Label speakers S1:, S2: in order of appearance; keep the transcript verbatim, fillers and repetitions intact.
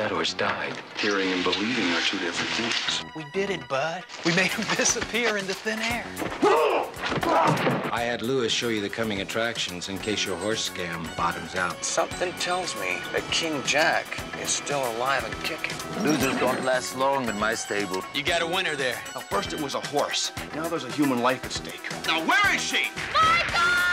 S1: That horse died. Hearing and believing are two different things.
S2: We did it, Bud. We made him disappear into thin air.
S3: I had Lewis show you the coming attractions in case your horse scam bottoms out.
S2: Something tells me that King Jack is still alive and kicking.
S4: Losers don't last long in my stable.
S2: You got a winner there.
S5: Now, first it was a horse. Now there's a human life at stake.
S6: Now, where is she?
S7: Michael!